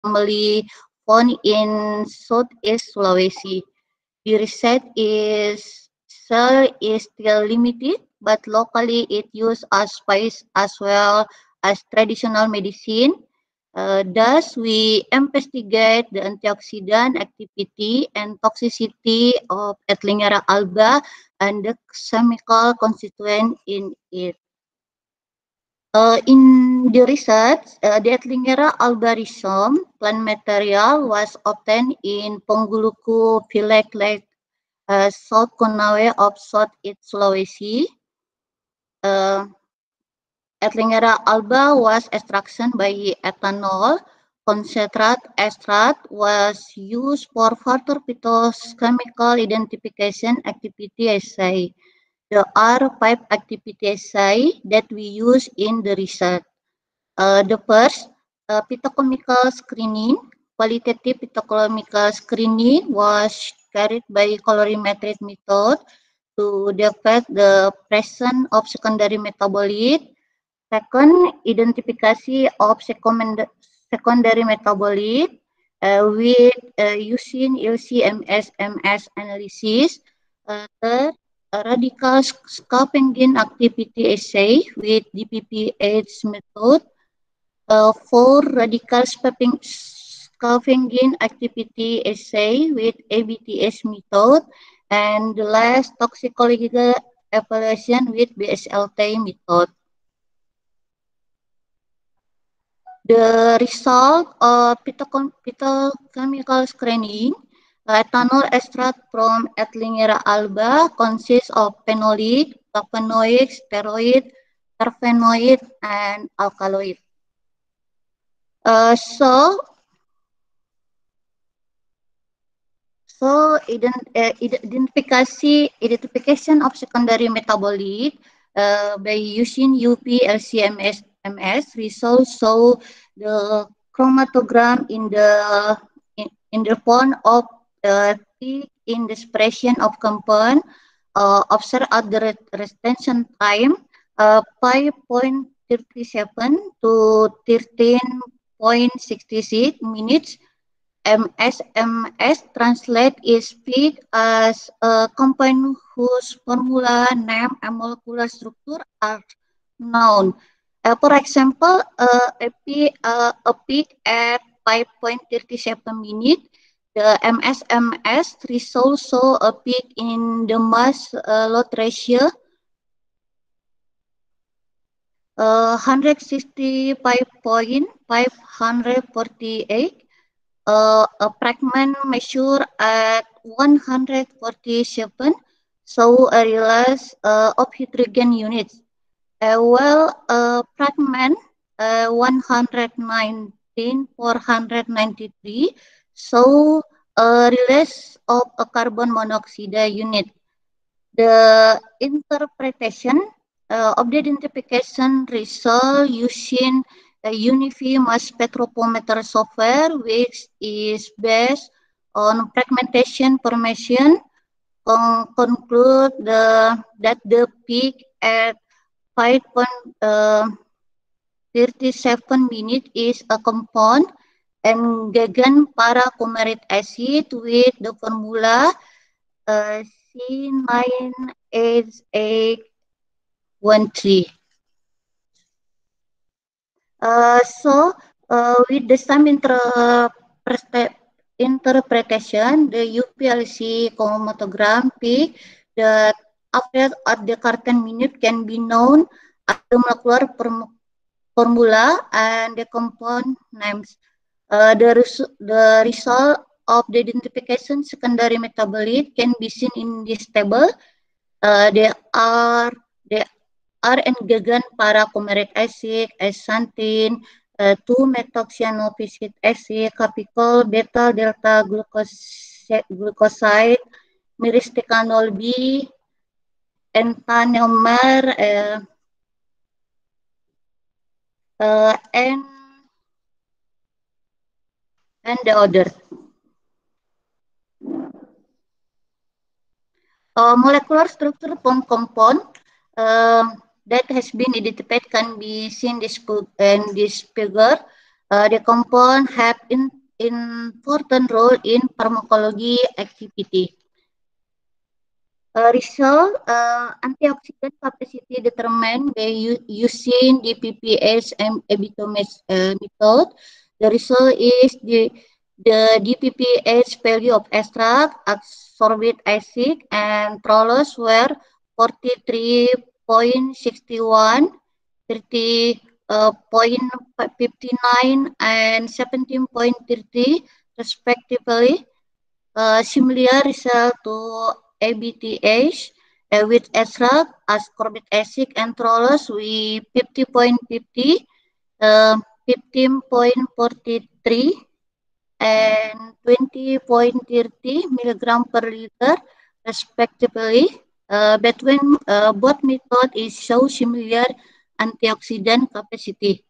family found in Southeast Sulawesi. The research is still limited, but locally it used as spice as well as traditional medicine. Thus, we investigate the antioxidant activity and toxicity of Ethylingera alba and the chemical constituent in it. In the research, the Ethylingera alba rhizome plant material was obtained in Pongguluku Village Lake, South Konawe of Southeast Sulawesi. Uh, Ethylingera alba was extraction by ethanol. Concentrate extract was used for further phytochemical identification activity assay. There are 5 activity assay that we use in the research. The first, phytochemical screening. Qualitative phytochemical screening was carried by colorimetric method to detect the presence of secondary metabolite. Second, identification of secondary metabolite with using LC-MS analysis. Third, radical scavenging activity assay with DPPH method. For radical scavenging activity assay with ABTS method. And the last, toxicological evaluation with BSLT method. The result of phytochemical screening, ethanol extract from Ethylingera alba consists of phenolic, flavonoid, steroid, terpenoid, and alkaloid. So identification of secondary metabolite by using UV LC-MS results show the chromatogram in the form of peak in the expression of compound observed at the retention time 5.37 to 13.66 minutes. MSMS translate is peak as a compound whose formula, name, and molecular structure are known. For example, a peak at 5.37 minutes, the MSMS results show a peak in the mass load ratio 165.548. A fragment measured at 147 show a release of hydrogen units. While a fragment 119,493 show a release of a carbon monoxide unit. The interpretation of the identification result using a UNIFI mass spectrophometer software, which is based on fragmentation formation, conclude that the peak at 5.37 minutes is a compound Engagan para-coumarid acid with the formula C9H813. With the same interpretation, the UPLC chromatogram peak that appears at the current minute can be known as the molecular formula and the compound names. The result of the identification secondary metabolite can be seen in this table. They are N-gagan para-coumarid acid, xanthine, 2-methoxyanophisic acid, capicol, beta-delta glucoside, myristichanol B, entaneomar, and the other. Molecular structure from compound that has been identified can be seen in this figure. The compound have important role in pharmacology activity. Result, antioxidant capacity determined by using the DPPS and epitomes method. The result is the DPPH value of extract, ascorbic acid, and trollos were 43.61, 30.59, and 17.30 respectively. Similar result to ABTH with extract, ascorbic acid, and trollos with 50.50, 15.43, and 20.30 milligram per liter respectively. Between both methods is show similar antioxidant capacity.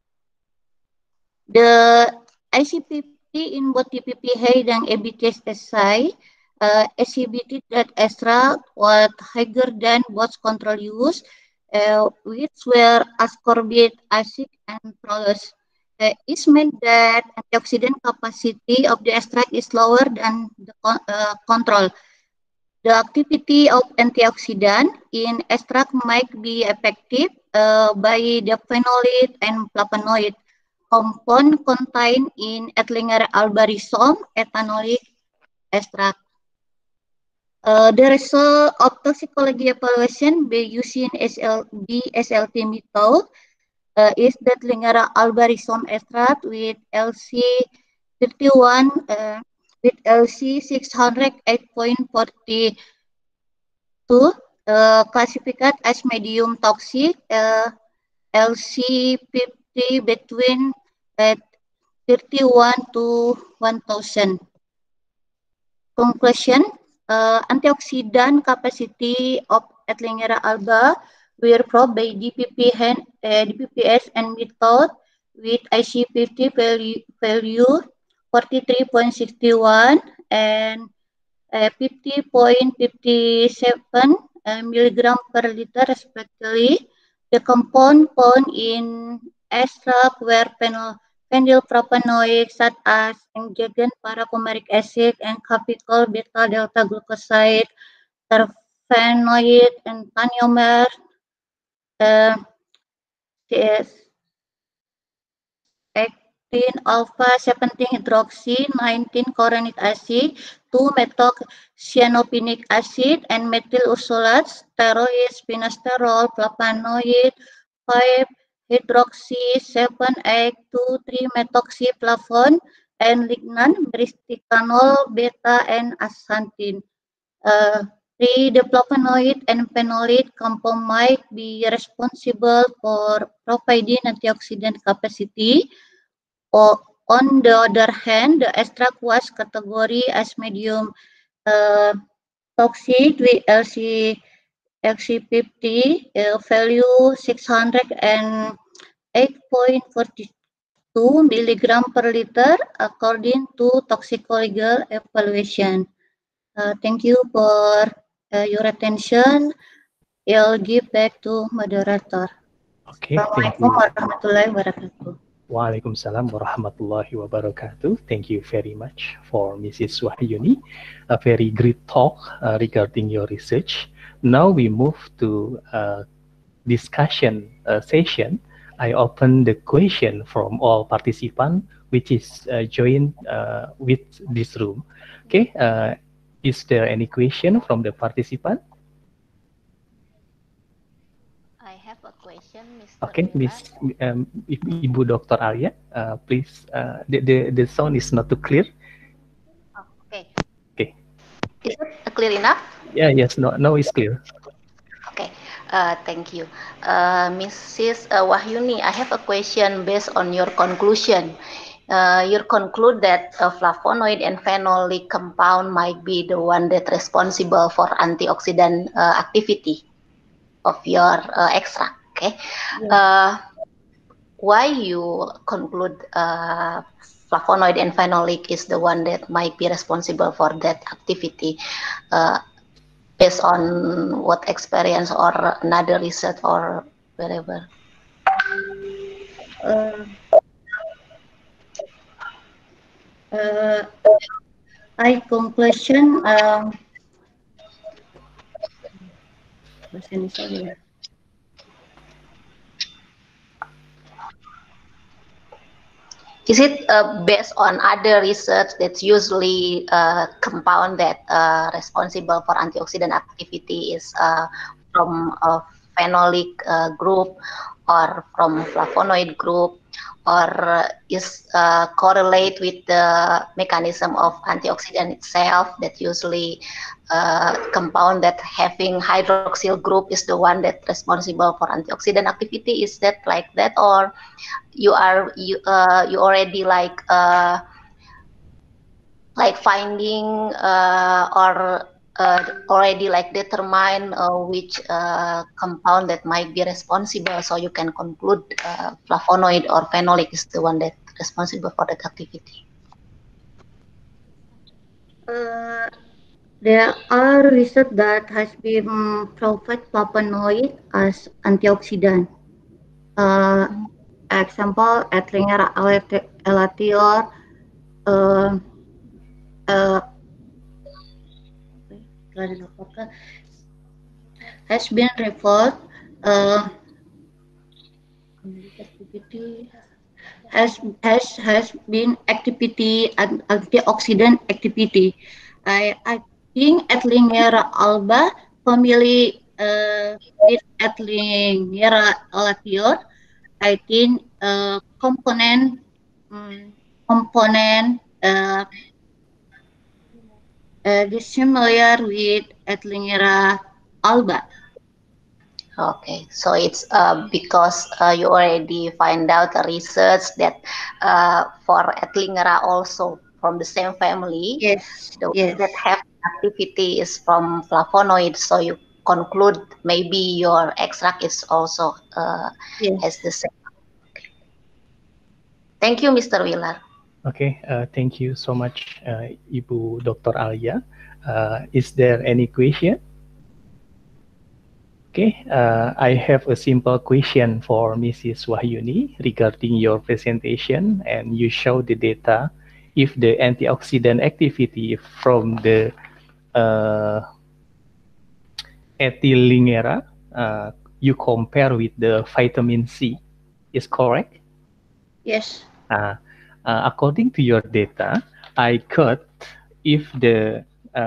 The ICP in both TPPH dan ABTSSI exhibited that extract was higher than both control use, which were ascorbic acid and trollos. It meant that antioxidant capacity of the extract is lower than the control. The activity of antioxidant in extract might be effective by the phenolate and flavonoid compound contained in Ettlinger alba rhizome ethanolic extract. The result of toxicology evaluation by using SLT method is that Ettlinger alba rhizome extract with LC31 with LC 608.42 classified as medium toxic, LC50 between 31 to 1000. Conclusion, antioxidant capacity of Ettlinger alba were probed by DPPS and method with IC50 value 43.61 and 50.57 milligram per liter respectively. The compound found in extract were phenylpropanoic such as engagen parafumaric acid and capical beta delta glucoside, terpenoid and taniomer, CS 18 alpha 17 hydroxy 19 coronic acid, 2 methoxyanopinic acid, and methyl ursolate, steroid, finasterol, flavonoid, 5 hydroxy 7 2 3 methoxyflavone, and lignan, bristicanol, beta, and astaxanthin. 3. The flavonoid and phenolate compound might be responsible for providing antioxidant capacity. On the other hand, the extract was categorized as medium toxic with LC50 value 608.42 milligram per liter according to toxicological evaluation. Thank you for your attention. I'll give back to moderator. Okay, thank Assalamualaikum you. warahmatullahi wabarakatuh. Waalaikumsalam warahmatullahi wabarakatuh. Thank you very much for Mrs. Wahyuni. A very great talk regarding your research. Now we move to discussion session. I open the question from all participants, which is joined with this room. Okay, is there any question from the participant? I have a question, Mr. Okay, Miss Ibu Dr. Alia, please. The sound is not too clear. Okay. Okay. Is it clear enough? Yeah. Yes. No. It's clear. Okay. Thank you, Mrs. Wahyuni. I have a question based on your conclusion. You conclude that a flavonoid and phenolic compound might be the one that responsible for antioxidant activity of your extract. Okay. Yeah. Why you conclude flavonoid and phenolic is the one that might be responsible for that activity, based on what experience or another research or whatever? I conclusion bahasa Indonesia ya. Is it based on other research that's usually compound that responsible for antioxidant activity is from a phenolic group or from flavonoid group, or is correlate with the mechanism of antioxidant itself that usually compound that having hydroxyl group is the one that responsible for antioxidant activity? Is that like that, or you already like finding or already like determine which compound that might be responsible, so you can conclude flavonoid or phenolic is the one that responsible for that activity? There are research that has been proved flavonoid as antioxidant. Example, Ettlinger elatior has been referred has been activity and antioxidant activity. I think Ettlinger alba family with Ettlinger elatior, I think component dissimilar with Ettlinger alba. Okay, so it's because you already find out the research that for Ettlingera also from the same family, Yes, the yes. that have activity is from flavonoid, so you conclude maybe your extract is also Yes. has the same. Okay. Thank you, Mr. Wheeler. Okay, thank you so much, Ibu Dr. Alia. Is there any question? Okay, I have a simple question for Mrs. Wahyuni regarding your presentation, and you show the data if the antioxidant activity from the Ethylingera you compare with the vitamin C, is correct? Yes. According to your data, I cut if the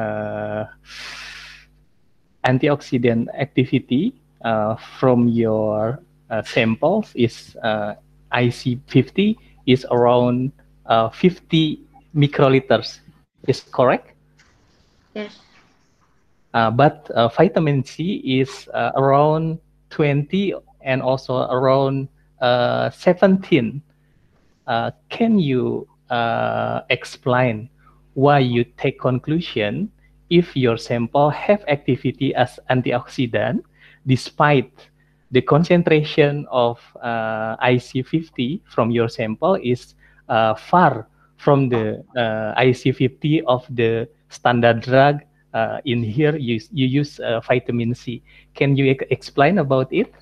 antioxidant activity from your samples is IC50 is around 50 microliters. Is correct? Yes. But vitamin C is around 20 and also around 17. Can you explain why you take conclusion if your sample have activity as antioxidant despite the concentration of IC50 from your sample is far from the IC50 of the standard drug? In here you use vitamin C. Can you explain about it?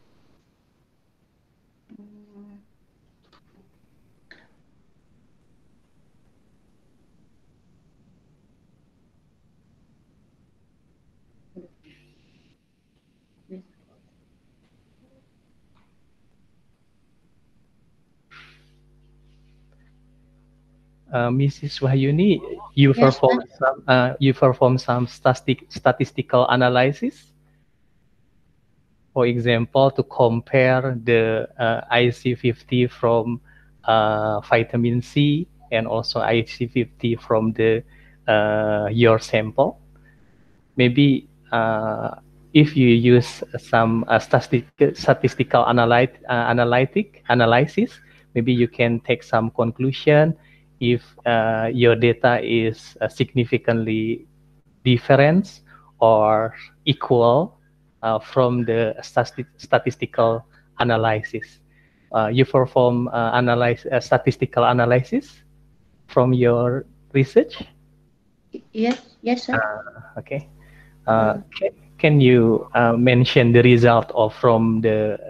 Mrs. Wahyuni, you Yes, perform some statistical analysis. For example, to compare the IC50 from vitamin C and also IC50 from the your sample. Maybe if you use some statistical analysis, maybe you can take some conclusion if your data is significantly different or equal from the statistical analysis. You perform statistical analysis from your research? Yes, sir. Okay. Can you mention the result of from the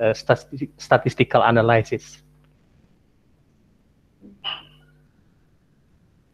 statistical analysis?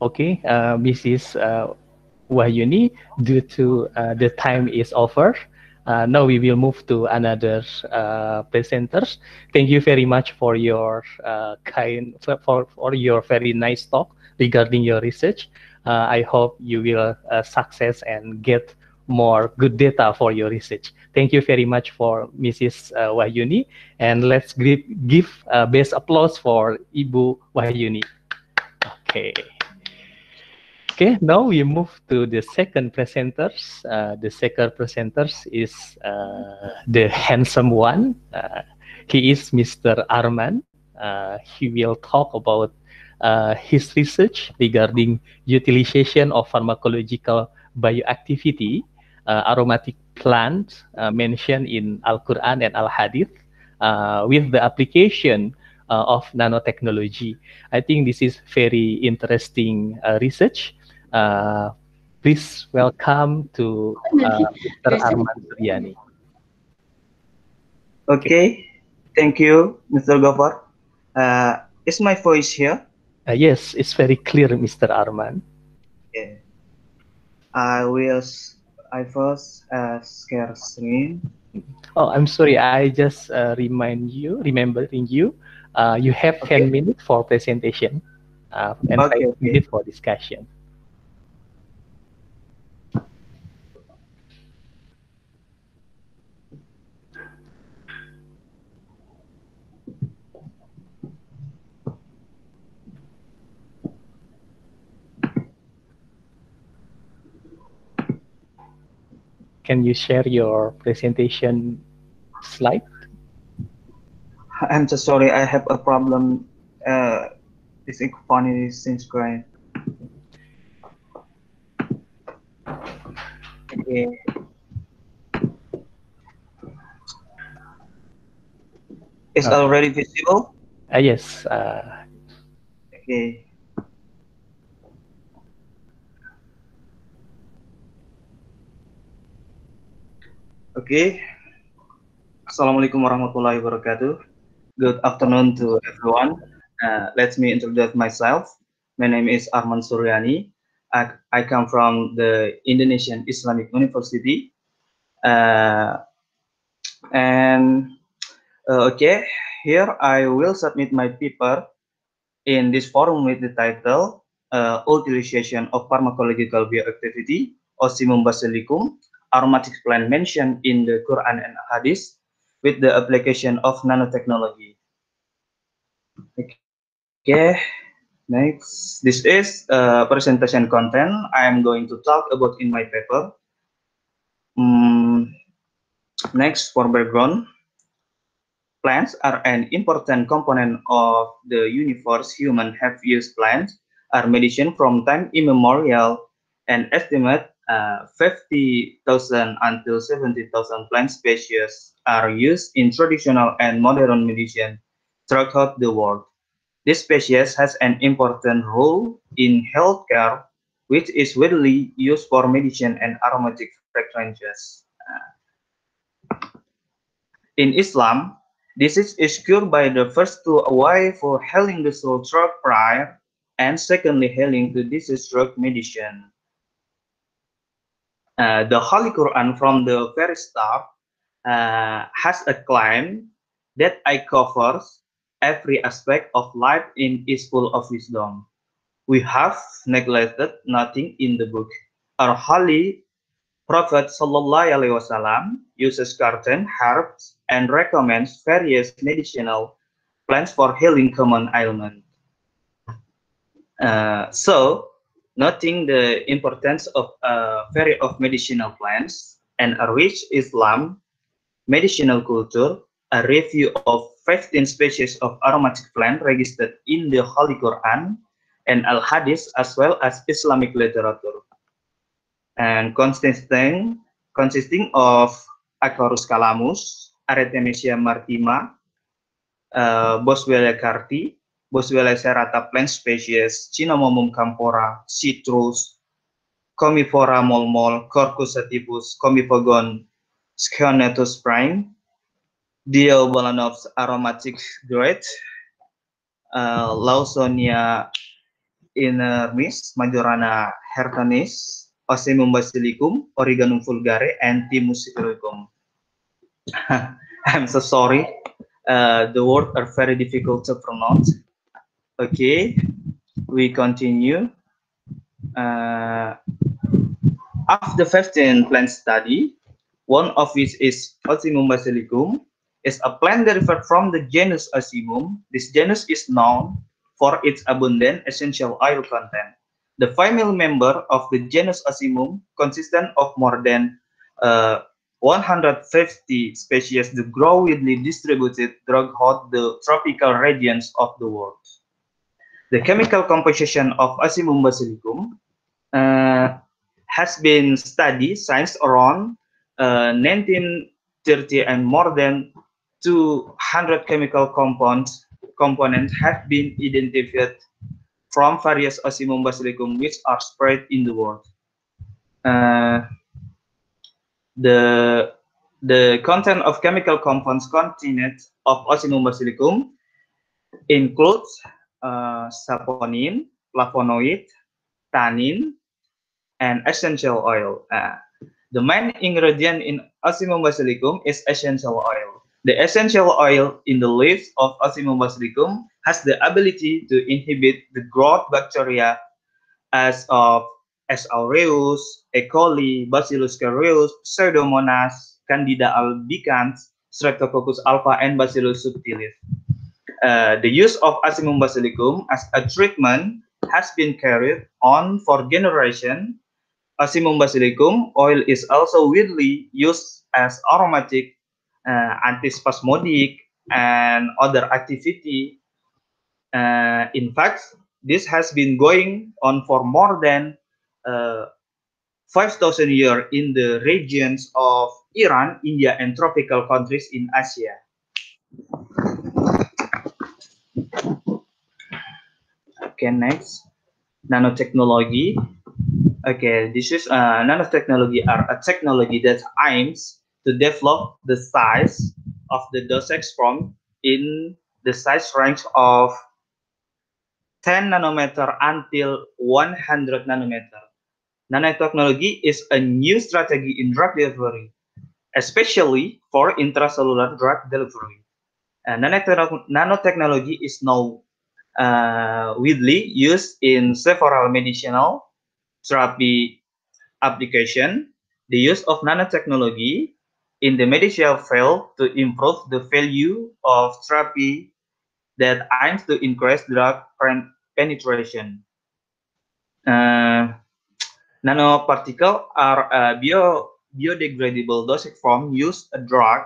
Okay, Mrs. Wahyuni, due to the time is over, now we will move to another presenters. Thank you very much for your for your very nice talk regarding your research. I hope you will success and get more good data for your research. Thank you very much for Mrs. Wahyuni, and let's give best applause for Ibu Wahyuni. Okay. Okay, now we move to the second presenters. The second presenters is the handsome one. He is Mr. Arman. He will talk about his research regarding utilization of pharmacological bioactivity, aromatic plants mentioned in Al-Quran and Al-Hadith with the application of nanotechnology. I think this is very interesting research. Please welcome to Mr. Arman Suryani. Okay, thank you, Mr. Gopar. Is my voice here? Yes, it's very clear, Mr. Arman. Okay. I first share screen. Oh, I'm sorry. I just remembering you. You have 10 minutes for presentation and 5 minutes for discussion. Can you share your presentation slide? I'm so sorry. I have a problem. This phone is screen. Okay. It's already visible? Yes. Okay. Okay. Assalamualaikum warahmatullahi wabarakatuh. Good afternoon to everyone. Let me introduce myself. My name is Arman Suryani. I come from the Indonesian Islamic University. Okay, here I will submit my paper in this forum with the title Utilization of Pharmacological Bioactivity, Ocimum basilicum, aromatic plant mentioned in the Quran and Hadith with the application of nanotechnology. Okay, next. This is presentation content I am going to talk about in my paper. Next, for background. Plants are an important component of the universe. Humans have used plants as medicine from time immemorial, and estimate 50,000 until 70,000 plant species are used in traditional and modern medicine throughout the world. This species has an important role in healthcare, which is widely used for medicine and aromatic fragrances. In Islam, disease is cured by the first two way for healing the soul through prayer, and secondly healing the disease through medicine. The Holy Quran from the very start has a claim that it covers every aspect of life and is full of wisdom. We have neglected nothing in the book. Our holy Prophet ﷺ uses curtain, herbs, and recommends various medicinal plants for healing common ailments. So, noting the importance of medicinal plants and a rich Islam medicinal culture, a review of 15 species of aromatic plant registered in the Holy Quran and Al-Hadith, as well as Islamic literature. And consisting of Acarus calamus, Artemisia martima, Boswellia carti, Boswellia serrata plant species, Cinnamomum camphora, Citrus, Commiphora molmol, Corcus sativus, Commipogon scionatus prime, Diobalanops aromatic grade, Lawsonia inermis, Majorana hertanis, Ocimum basilicum, Origanum vulgare, and Thymus sicilicum. I'm so sorry. The words are very difficult to pronounce. Okay, we continue. After 15 plant study, one of which is Ocimum basilicum, is a plant derived from the genus Ocimum. This genus is known for its abundant essential oil content. The female member of the genus Ocimum consistent of more than 150 species that grow widely distributed throughout the tropical regions of the world. The chemical composition of Ocimum basilicum has been studied since around 1930, and more than 200 chemical components have been identified from various Ocimum basilicum which are spread in the world. The content of chemical compounds contained of Ocimum basilicum includes saponin, flavonoid, tannin, and essential oil. The main ingredient in Ocimum basilicum is essential oil. The essential oil in the leaves of Ocimum basilicum has the ability to inhibit the growth bacteria as of S. aureus, E. coli, Bacillus cereus, Pseudomonas, Candida albicans, Streptococcus alpha, and Bacillus subtilis. The use of Ocimum basilicum as a treatment has been carried on for generations. Ocimum basilicum oil is also widely used as aromatic, antispasmodic, and other activity. In fact, this has been going on for more than 5,000 years in the regions of Iran, India, and tropical countries in Asia. Okay, next, nanotechnology. Okay, this is nanotechnology are a technology that aims to develop the size of the dosage form in the size range of 10 nanometer until 100 nanometer. Nanotechnology is a new strategy in drug delivery, especially for intracellular drug delivery. Nanotechnology is now widely used in several medicinal therapy application. The use of nanotechnology in the medical field to improve the value of therapy that aims to increase drug penetration. Nanoparticles are a biodegradable dosage form use a drug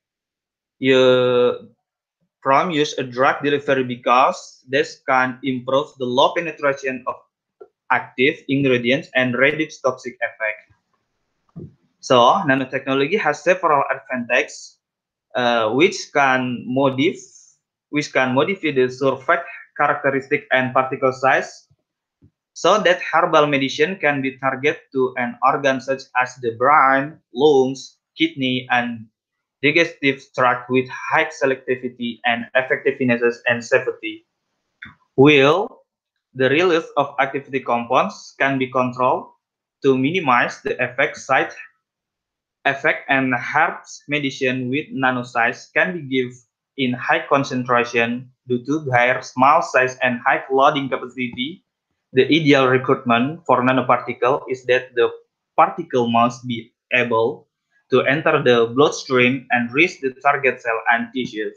delivery because this can improve the low penetration of active ingredients and reduce toxic effect. So nanotechnology has several advantages which can modify the surface characteristic and particle size, so that herbal medicine can be targeted to an organ such as the brain, lungs, kidney, and digestive tract with high selectivity and effectiveness and safety. While the release of activity compounds can be controlled to minimize the side effect, and herbs medicine with nanosize can be given in high concentration due to their small size and high loading capacity. The ideal recruitment for nanoparticle is that the particle must be able to enter the bloodstream and reach the target cell and tissues.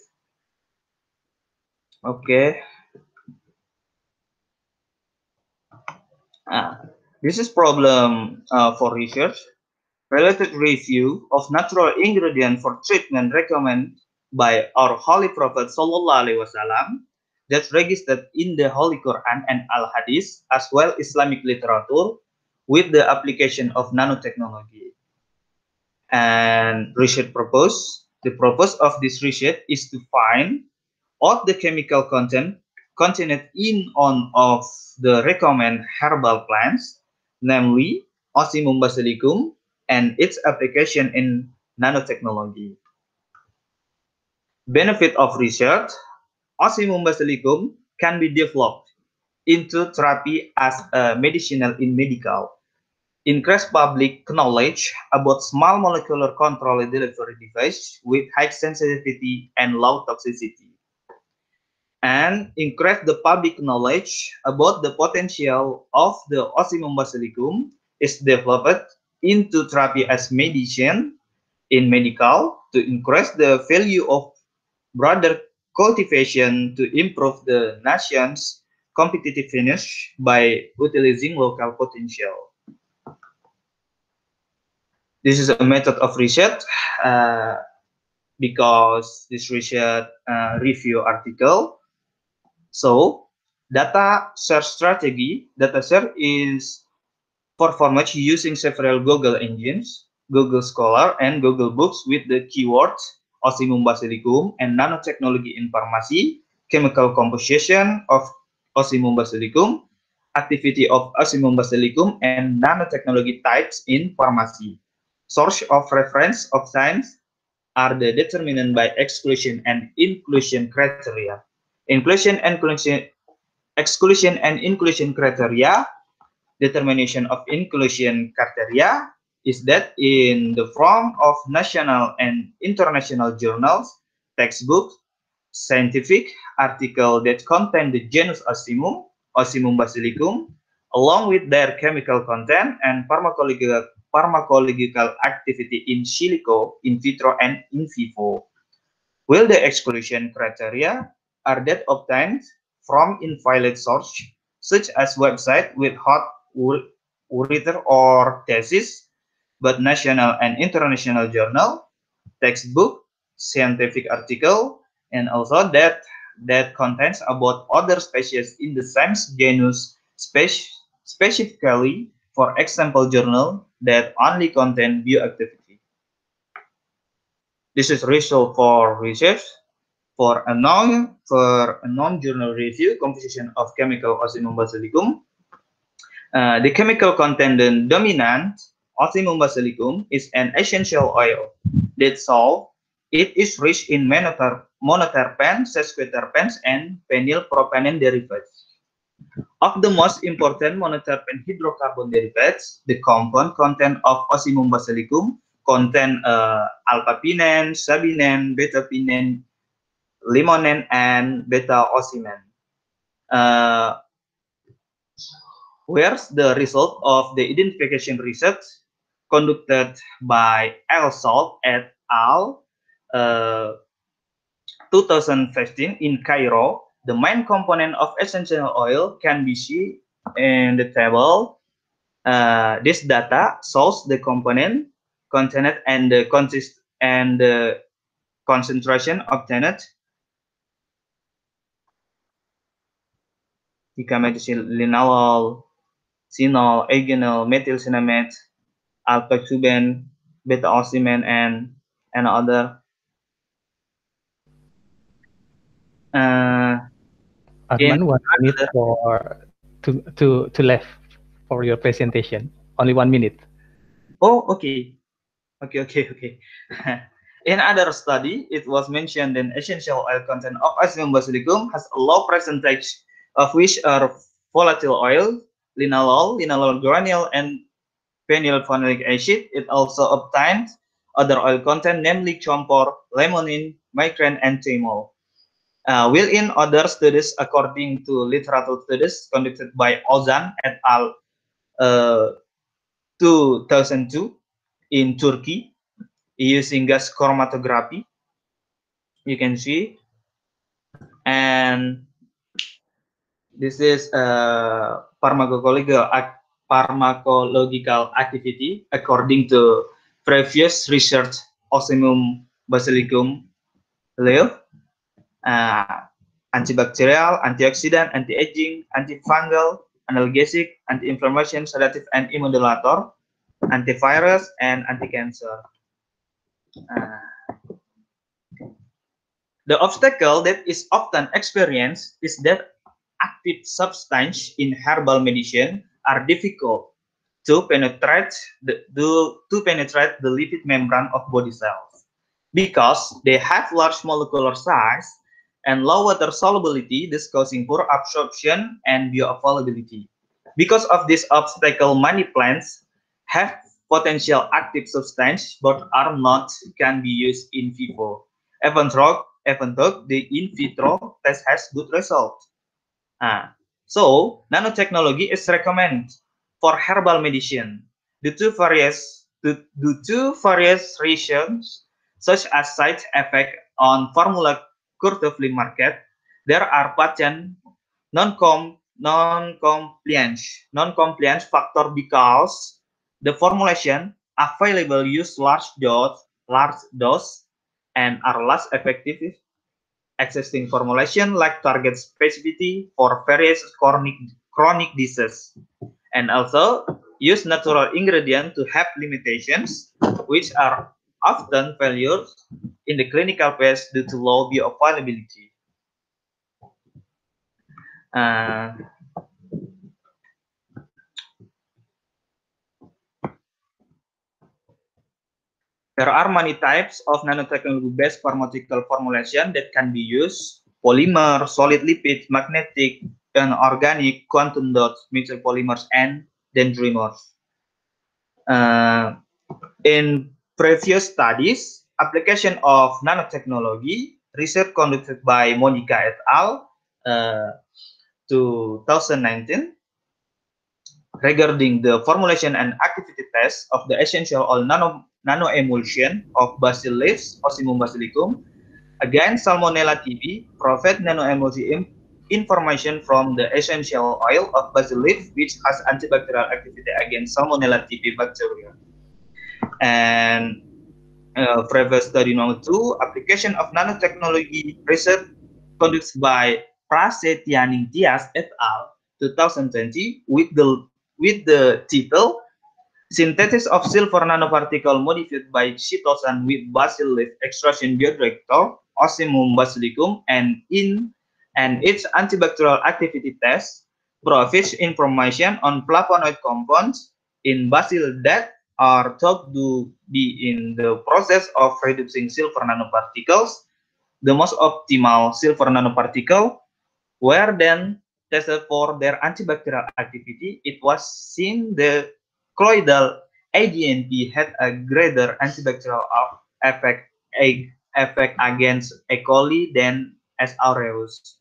Okay. This is problem for research. Related review of natural ingredient for treatment recommended by our Holy Prophet Sallallahu Alaihi Wasallam that registered in the Holy Quran and Al-Hadith as well Islamic literature with the application of nanotechnology. And research the purpose of this research is to find all the chemical content contained in one of the recommended herbal plants, namely Ocimum basilicum, and its application in nanotechnology. Benefit of research: Ocimum basilicum can be developed into therapy as a medicinal in medical, increase public knowledge about small molecular control delivery device with high sensitivity and low toxicity, and increase the public knowledge about the potential of the Ocimum basilicum is developed into therapy as medicine in medical to increase the value of broader cultivation to improve the nation's competitiveness by utilizing local potential. This is a method of research because this research review article. So data search strategy, data search is performed using several Google engines, Google Scholar, and Google Books with the keywords Ocimum basilicum and nanotechnology in pharmacy, chemical composition of Ocimum basilicum, activity of Ocimum basilicum, and nanotechnology types in pharmacy. Source of reference of science are the determined by exclusion and inclusion criteria. Exclusion and inclusion criteria. Determination of inclusion criteria is that in the form of national and international journals, textbooks, scientific articles that contain the genus Ocimum, Ocimum basilicum, along with their chemical content and pharmacological activity in silico, in vitro, and in vivo. While the exclusion criteria are that obtained from invalid source, such as website with hot writer or thesis, but national and international journal, textbook, scientific article, and also that contains about other species in the same genus, specifically, for example, journal that only contain bioactivity. This is result for research for a non-journal review composition of chemical Ocimum basilicum. The chemical content dominant Ocimum basilicum is an essential oil that it is rich in monoterpenes, sesquiterpenes, and phenylpropanone derivatives. Of the most important monoterpene hydrocarbon derivatives, the compound content of Ocimum basilicum contain alpha-pinene, sabinene, beta-pinene, limonene, and beta-ocimene. Where's the result of the identification research conducted by El Salt et al. 2015 in Cairo? The main component of essential oil can be seen in the table. This data shows the component contained and the concentration obtained. Linalol, phenol, eugenol, methylcinnamate, alpha-cubene, beta-ocimene, and other. Arman, 1 minute for to left for your presentation. Only 1 minute. Oh, okay. In other study, it was mentioned that essential oil content of Ocimum basilicum has a low percentage of which are volatile oil, linalol, linalol granule, and phenylphenolic acid. It also obtained other oil content, namely camphor, limonene, migrant, and thymol. While in other studies, according to literature studies conducted by Ozan et al. 2002 in Turkey, using gas chromatography, you can see, and this is pharmacological activity according to previous research. Ocimum basilicum live antibacterial, antioxidant, anti-aging, antifungal, analgesic, anti-inflammation, sedative, and immunomodulator, antivirus, and anti-cancer. The obstacle that is often experienced is that active substances in herbal medicine are difficult to penetrate the lipid membrane of body cells because they have large molecular size and low water solubility, thus causing poor absorption and bioavailability. Because of this obstacle, many plants have potential active substance but are not can be used in vivo. Even though the in vitro test has good results. So nanotechnology is recommended for herbal medicine due to various reasons such as side effect on formula currently market. There are patent non-compliance factor because the formulation available use large dose and are less effective. Existing formulation like target specificity for various chronic diseases, and also use natural ingredient to have limitations, which are often failures in the clinical phase due to low bioavailability. There are many types of nanotechnology-based pharmaceutical formulation that can be used: polymer, solid lipid, magnetic, inorganic, quantum dots, mixed polymers, and dendrimers. In previous studies, application of nanotechnology, research conducted by Monica et al. 2019 regarding the formulation and activity test of the essential oil nanoemulsion of basil leaves, Ocimum basilicum, against Salmonella TB, provide nanoemulsion information from the essential oil of basil leaf, which has antibacterial activity against Salmonella TB bacteria. And previous study number 2, application of nanotechnology research conducted by Prasetyaning Dias et al. 2020 with the title Synthesis of Silver Nanoparticle Modified by Cytosan with Basil Leaf Extraction Bioreactor, Ocimum basilicum, and its antibacterial activity test provides information on flavonoid compounds in basil that are thought to be in the process of reducing silver nanoparticles. The most optimal silver nanoparticle were then tested for their antibacterial activity. It was seen the colloidal ADNP had a greater antibacterial effect against E. coli than S. aureus.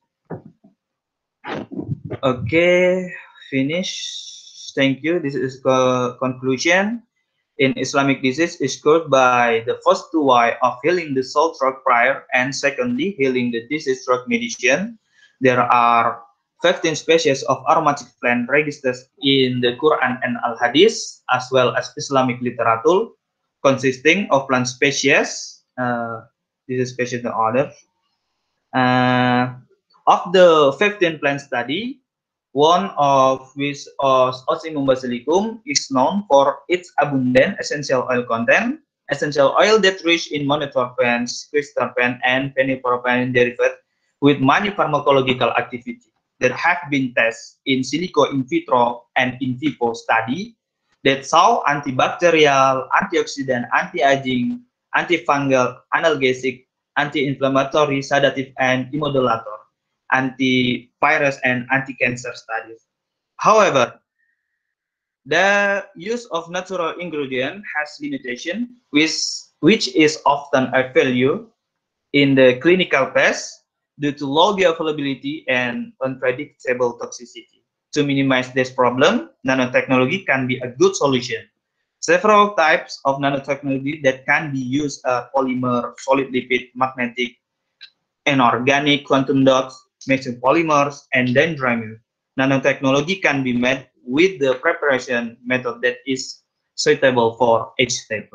Okay, finish. Thank you. This is the conclusion. In Islamic disease is caused by the first two way of healing the soul through prayer, and secondly, healing the disease through medicine. There are 15 species of aromatic plant registered in the Quran and Al-Hadith, as well as Islamic literature, consisting of plant species. This is species and order. Of the 15 plant study, one of which Ocimum basilicum is known for its abundant essential oil content. Essential oil that rich in monoterpene, quercetin, and phenylpropane derivative with many pharmacological activity that have been tested in silico in vitro and in vivo study that saw antibacterial, antioxidant, anti-aging, antifungal, analgesic, anti-inflammatory, sedative, and immunomodulator, antivirus, and anti-cancer studies. However, the use of natural ingredient has limitation, which is often a failure in the clinical phase due to low bioavailability and unpredictable toxicity. To minimize this problem, nanotechnology can be a good solution. Several types of nanotechnology that can be used are polymer, solid lipid, magnetic, inorganic, quantum dots, mixed polymers, and dendrimer. Nanotechnology can be made with the preparation method that is suitable for each step.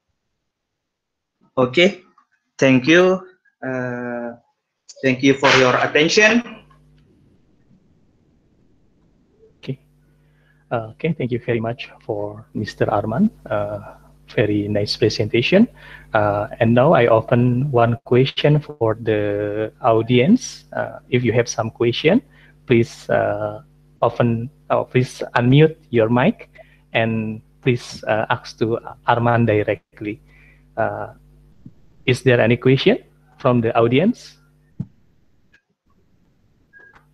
Okay, thank you. Thank you for your attention. Okay, thank you very much for Mr. Arman. Very nice presentation. And now I open one question for the audience. If you have some question, please please unmute your mic and please ask to Arman directly. Is there any question from the audience?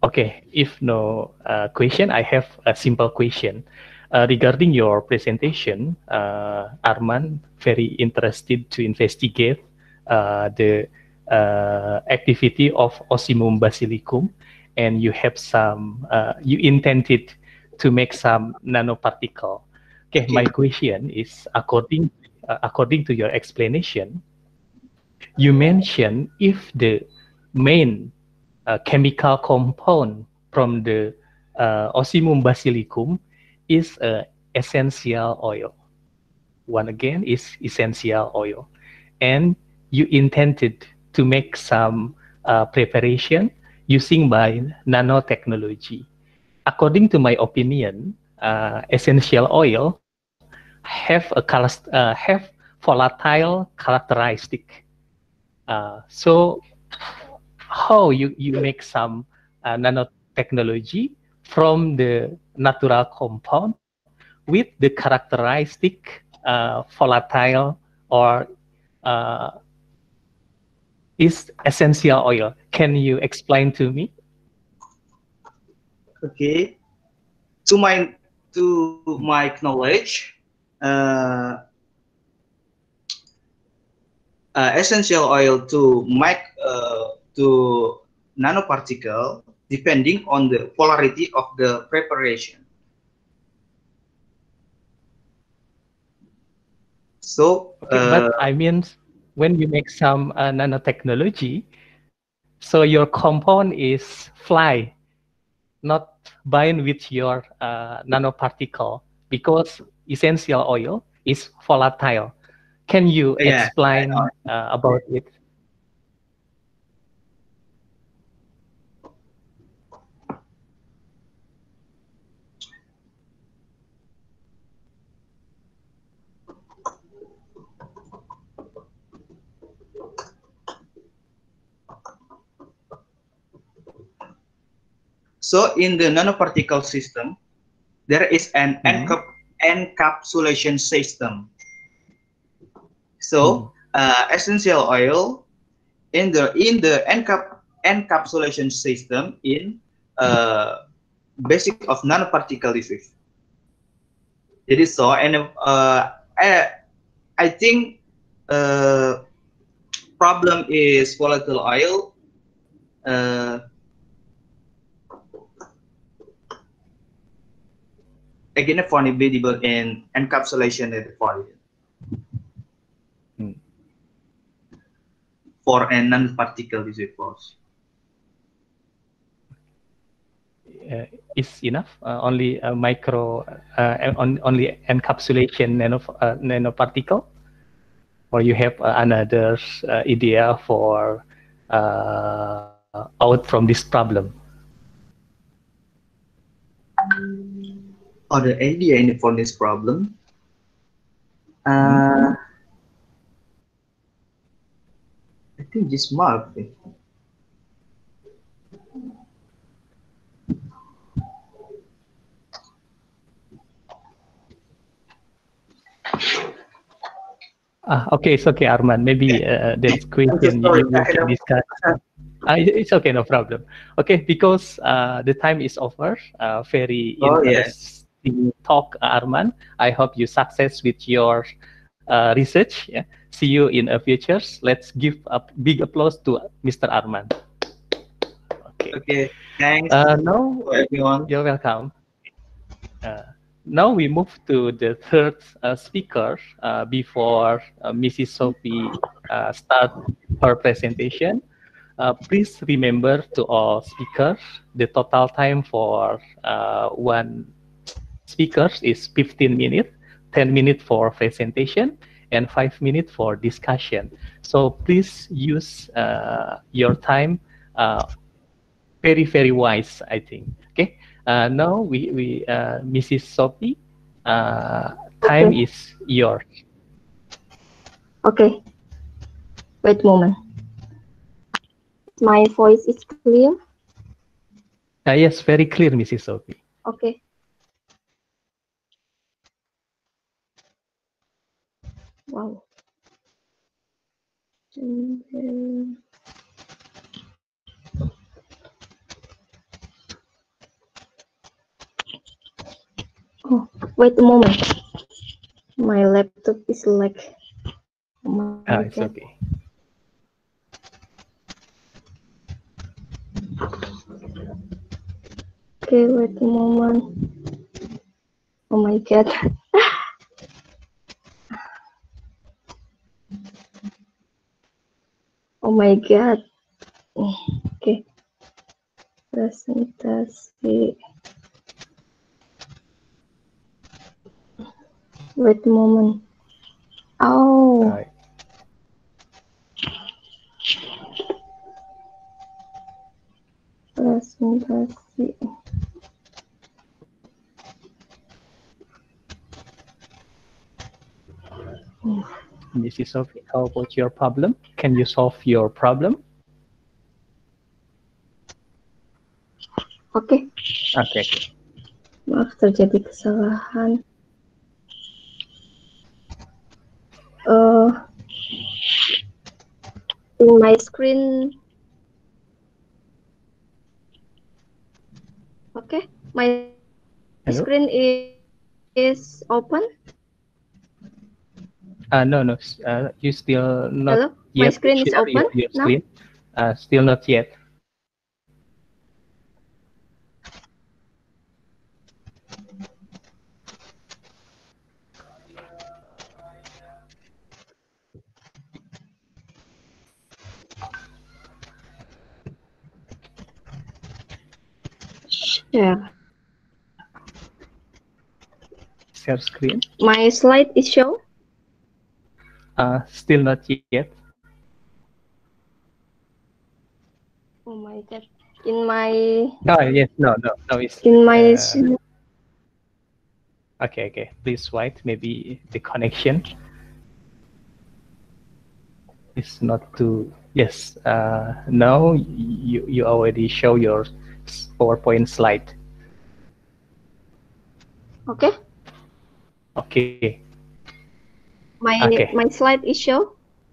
Okay, if no question, I have a simple question. Regarding your presentation, Arman, very interested to investigate the activity of Osimum basilicum, and you have some, you intended to make some nanoparticle. Okay, my question is, according to your explanation, you mentioned if the main chemical compound from the Osimum basilicum is essential oil. One again is essential oil. And you intended to make some preparation using by nanotechnology. According to my opinion, essential oil have volatile characteristic. So how you make some nanotechnology from the natural compound with the characteristic volatile or is essential oil. Can you explain to me? Okay, to my knowledge, essential oil to make to nanoparticle depending on the polarity of the preparation. So, okay, but I mean, when you make some nanotechnology, so your compound is fly, not bind with your nanoparticle because essential oil is volatile. Can you yeah, explain about it? so in the nanoparticle system, there is an encapsulation system. So essential oil in the encapsulation system in basic of nanoparticle disease. Jadi so, and I think problem is volatile oil. Again, vulnerable in encapsulation foil for a non-particle disease force. Is enough. Only a micro, only encapsulation nanoparticle, or you have another idea for out from this problem? Other idea for this problem? I think this mark. Okay, it's okay, Arman. Maybe that's question you can discuss. It's okay, no problem. Okay, because the time is over. Very interesting talk, Arman. I hope you success with your research. Yeah. See you in a future. Let's give a big applause to Mr. Arman. Okay. Okay. Thanks. Now, everyone. You're welcome. Now we move to the third speaker before Mrs. Sophie start her presentation. Please remember to all speakers, the total time for one speaker is 15 minutes, 10 minutes for presentation, and 5 minutes for discussion. So please use your time very, very wise, I think. Okay. Now Mrs. Sophie, time is yours. Okay. Wait a moment. My voice is clear? Yes, very clear, Mrs. Sophie. Okay. Wow. Oh, wait a moment. My laptop is like. Oh my It's God. okay. Okay, wait a moment. Oh my God. Oh my God. Okay. Presentasi. Wait a moment. Oh. Right. Presentasi. Mrs. Sophie, how about your problem? Can you solve your problem? Oke. Okay. Maaf terjadi kesalahan. In my screen. Okay, my Hello? screen is open. No. You still not Hello, my yet screen is share open your now. screen. Still not yet. Share. Share screen. My slide is show. Still not yet. Oh my God. In my. Oh yes, no. It's In my. okay. Please wait. Maybe the connection is not too. Yes. Now you already show your PowerPoint slide. Okay. Okay. My slide is show.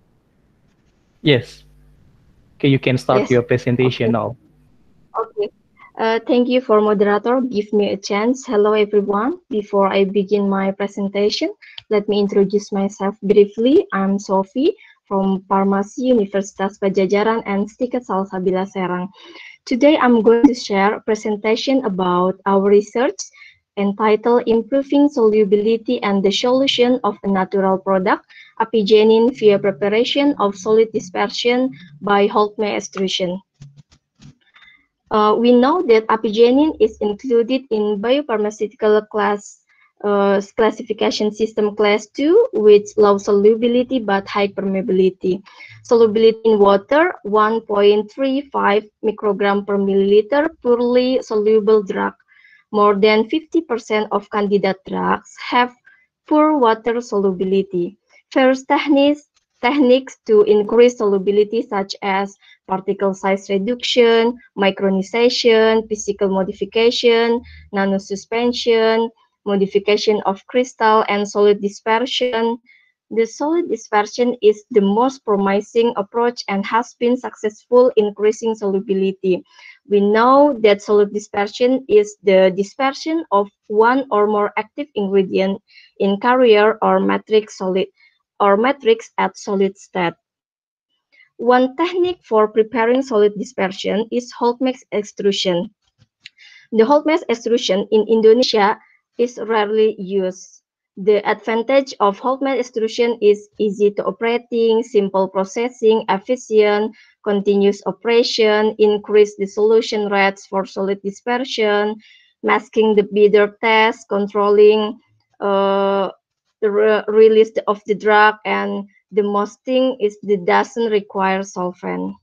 Yes. Okay, you can start Yes. your presentation now. Okay. Thank you for moderator. Give me a chance. Hello everyone. Before I begin my presentation, let me introduce myself briefly. I'm Sophie from Farmasi Universitas Padjadjaran and Stiket Salsabila Serang. Today I'm going to share a presentation about our research entitled Improving Solubility and the Solution of a Natural Product, apigenin via preparation of solid dispersion by Holtme extrusion. We know that apigenin is included in biopharmaceutical classification system class 2 with low solubility but high permeability. Solubility in water 1.35 microgram per milliliter, purely soluble drug. More than 50% of candidate drugs have poor water solubility. Various techniques to increase solubility such as particle size reduction, micronization, physical modification, nanosuspension, modification of crystal, and solid dispersion. The solid dispersion is the most promising approach and has been successful in increasing solubility. We know that solid dispersion is the dispersion of one or more active ingredient in carrier or matrix at solid state. One technique for preparing solid dispersion is Holtme's extrusion. The Holtme's extrusion in Indonesia is rarely used. The advantage of Holtme's extrusion is easy to operating, simple processing, efficient, continuous operation, increased dissolution rates for solid dispersion, masking the bidder test, controlling the release of the drug, and the most thing is it doesn't require solvent.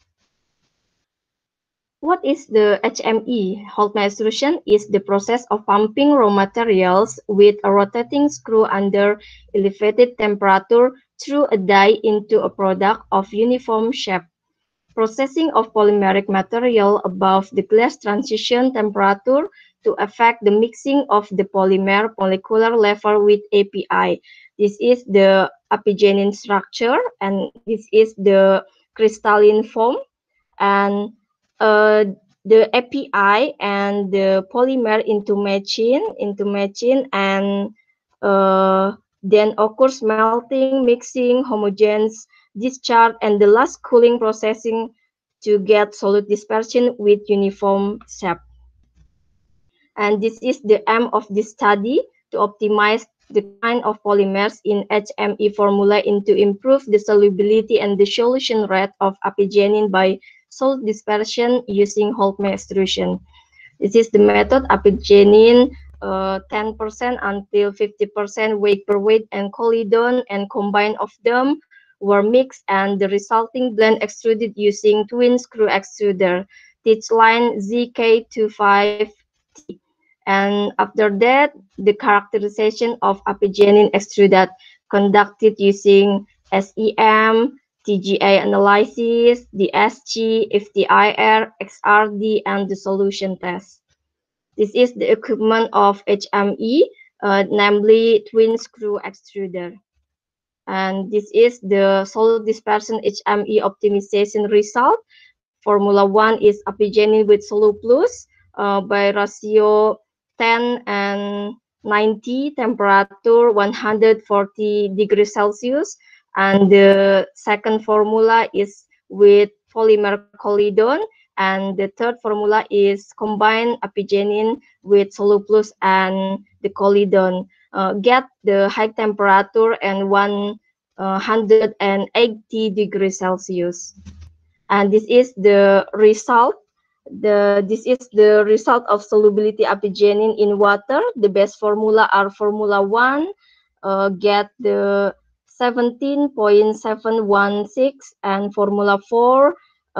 What is the HME? Holtme extrusion is the process of pumping raw materials with a rotating screw under elevated temperature through a die into a product of uniform shape. Processing of polymeric material above the glass transition temperature to affect the mixing of the polymer molecular level with API. This is the apigenin structure, and this is the crystalline form. And the API and the polymer into machine, and then occurs melting, mixing, homogeneous discharge, and the last cooling processing to get solute dispersion with uniform shape. And this is the aim of this study, to optimize the kind of polymers in HME formula and to improve the solubility and the solution rate of apigenin by solute dispersion using Holtman extrusion. This is the method apigenin 10% until 50% weight per weight and Colidon, and combine of them were mixed and the resulting blend extruded using twin screw extruder, teach line ZK25T. And after that, the characterization of apigenin extruded conducted using SEM, TGA analysis, DSG, FTIR, XRD, and the solution test. This is the equipment of HME, namely twin screw extruder. And this is the solute dispersion HME optimization result. Formula 1 is apigenin with solute plus by ratio 10 and 90, temperature 140 degrees Celsius. And the second formula is with polymer Colidon. And the third formula is combined apigenin with solute plus and the Colidon. Get the high temperature and 180 degrees Celsius. And this is the result. This is the result of solubility apigenin in water. The best formula are Formula 1, get the 17.716, and Formula 4,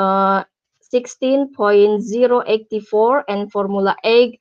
16.084, and Formula 8,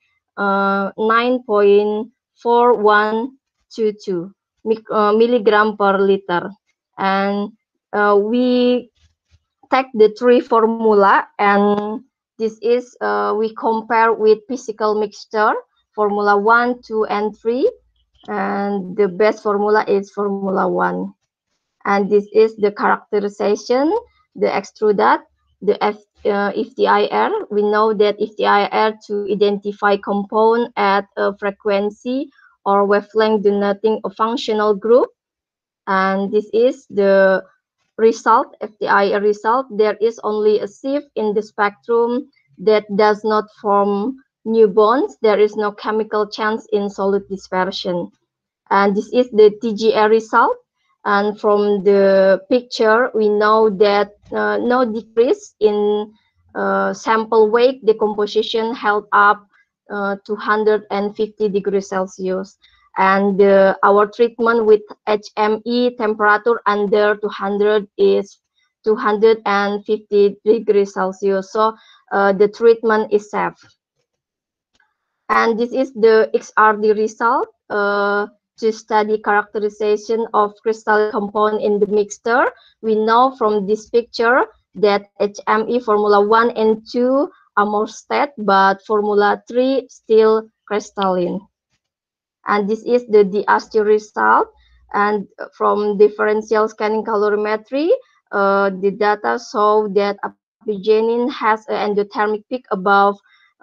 9.4122 milligram per liter. And we take the three formula, and this is we compare with physical mixture, Formula 1, 2, and 3, and the best formula is Formula 1. And this is the characterization, the extruded, the FTIR. We know that FTIR to identify compound at a frequency or wavelength denoting a functional group. And this is the result, FTIR result. There is only a shift in the spectrum that does not form new bonds. There is no chemical change in solute dispersion. And this is the TGA result. And from the picture, we know that no decrease in sample weight. The composition held up 250 degrees Celsius. And our treatment with HME temperature under 200 is 250 degrees Celsius. So the treatment is safe. And this is the XRD result to study characterization of crystalline compound in the mixture. We know from this picture that HME Formula 1 and 2 are more state, but Formula 3 still crystalline. And this is the DSG result. And from differential scanning calorimetry, the data show that apigenin has an endothermic peak above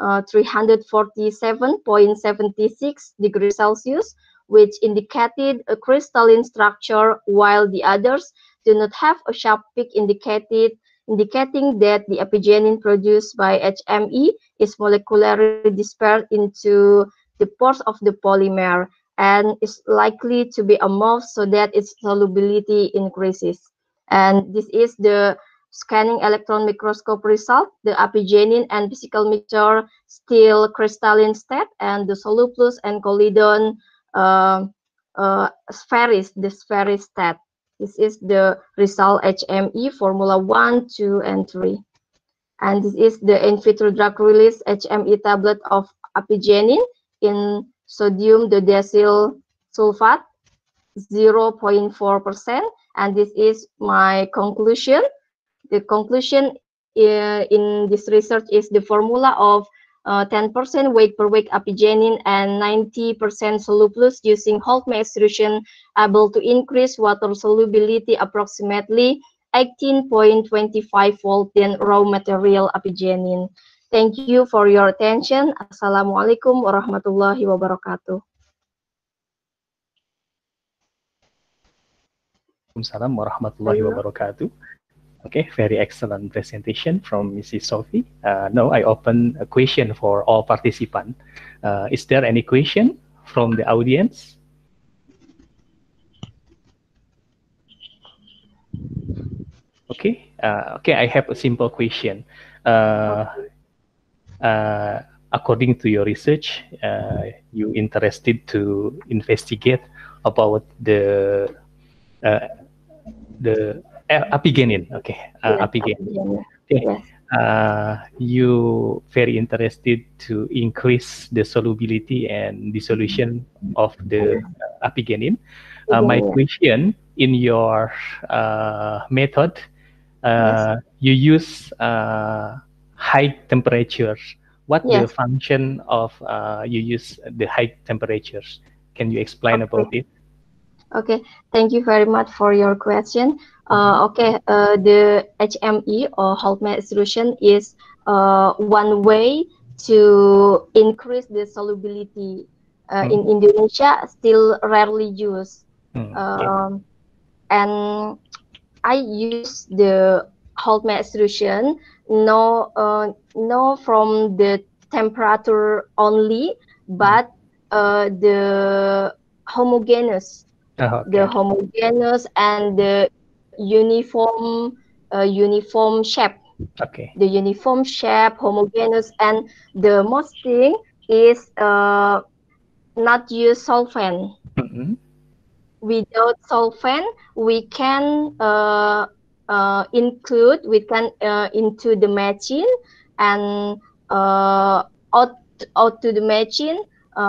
347.76 degrees Celsius, which indicated a crystalline structure, while the others do not have a sharp peak indicating that the apigenin produced by HME is molecularly dispersed into the pores of the polymer and is likely to be amorphous so that its solubility increases. And this is the scanning electron microscope result. The apigenin and physical mixture still crystalline state, and the solute plus and Colidon spheric state. This is the result HME Formula 1, 2, and 3. And this is the in vitro drug release HME tablet of apigenin in sodium dodecyl sulfate 0.4%. And this is my conclusion. The conclusion in this research is the formula of 10% weight per weight apigenin and 90% solute plus using Holtman extrusion able to increase water solubility approximately 18.25 fold than raw material apigenin. Thank you for your attention. Assalamualaikum warahmatullahi wabarakatuh. Waalaikumsalam warahmatullahi wabarakatuh. Okay, very excellent presentation from Mrs. Sophie. Now I open a question for all participants. Is there any question from the audience? Okay, okay, I have a simple question. According to your research, you interested to investigate about the apigenin. Okay, apigenin. Okay. Yes. You very interested to increase the solubility and dissolution of the apigenin. My question, in your method, you use high temperatures. What the function of you use the high temperatures? Can you explain about it? Okay, thank you very much for your question. The HME or Holtman extrusion is one way to increase the solubility. In Indonesia, still rarely used. And I use the Holtman extrusion no from the temperature only, but the homogeneous. The homogeneous and the uniform shape. Okay. The uniform shape, homogeneous, and the most thing is not use solvent. Without solvent, we can include into the machine and out to the machine.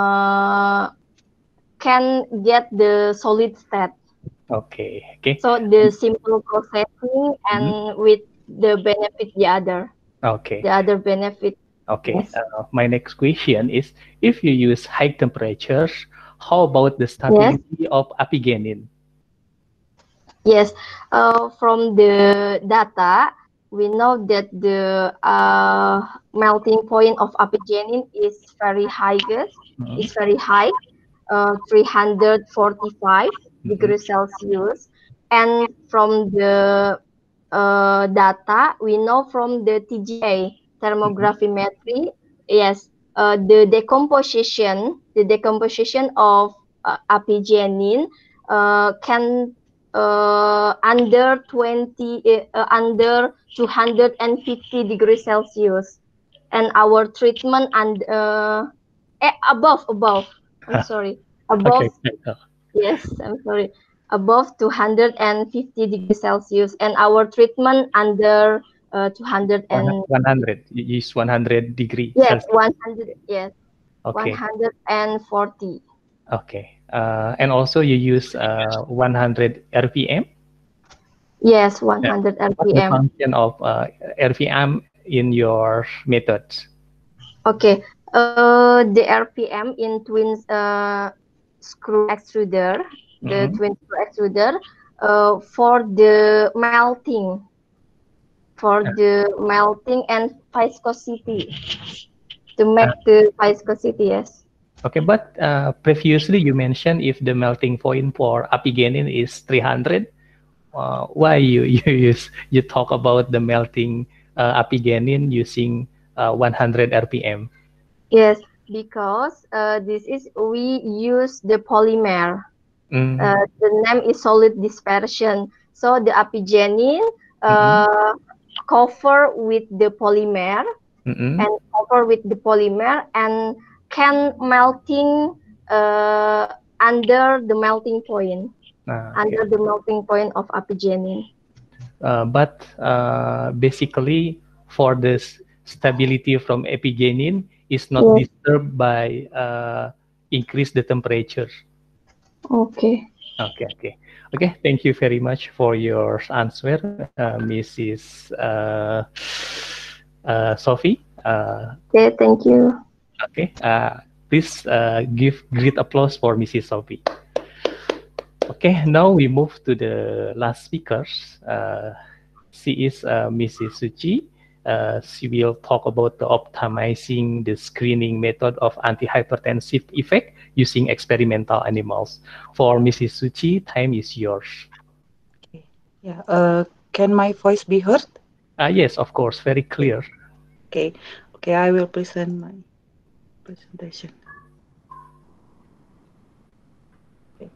Can get the solid state. Okay. Okay. So the simple processing and with the benefit the other. Okay. The other benefit. Okay. Yes. My next question is: if you use high temperatures, how about the stability of apigenin? Yes. From the data, we know that the melting point of apigenin is very high. It's very high. 345 degrees Celsius, and from the data we know from the TGA thermographimetry, yes, the decomposition of apigenin can under 250 degrees Celsius, and our treatment and above. I'm sorry. Above, yes, I'm sorry. Above 250 degrees Celsius, and our treatment under 200 and 100. You use 100 degrees. Yes, Celsius. 100. Yes. Okay. 140. Okay. And also you use 100 RPM. Yes, 100 RPM. What's the function of RPM in your methods? Okay. The RPM in twin screw extruder, the twin screw extruder, for the melting, and viscosity, to make the viscosity. Yes. Okay, but previously you mentioned if the melting point for apigenin is 300, why you talk about the melting apigenin using 100 RPM? Yes, because we use the polymer. The name is solid dispersion. So the apigenin cover with the polymer and can melting under the melting point. Under the melting point of apigenin. But basically for this stability from apigenin is not disturbed by increase the temperature. Okay. Okay. Thank you very much for your answer, Mrs. Sophie. Okay, thank you. Okay. Please give great applause for Mrs. Sophie. Okay. Now we move to the last speakers. She is Mrs. Suci. she will talk about the optimizing the screening method of antihypertensive effect using experimental animals. For Mrs. Suci, time is yours. Okay. Yeah. Can my voice be heard? Yes, of course, very clear. Okay. Okay. I will present my presentation. Okay.